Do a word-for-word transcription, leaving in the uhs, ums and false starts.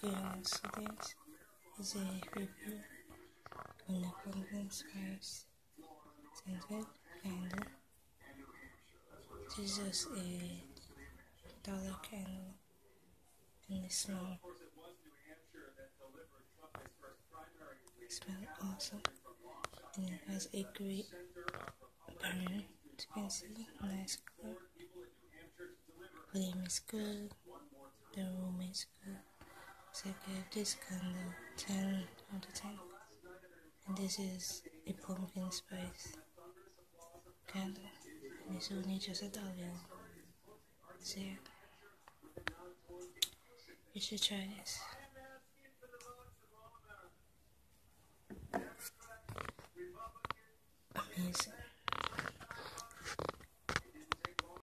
Yeah, so this is a review on the pumpkin spice scented candle. This is a dollar candle and it smells smell awesome, and it has a great burn. As you can see, nice color. Flame is good, the room is good. So I give this candle ten out of ten. And this is a pumpkin spice candle. And it's only just a dollar. So yeah, you should try this. Amazing.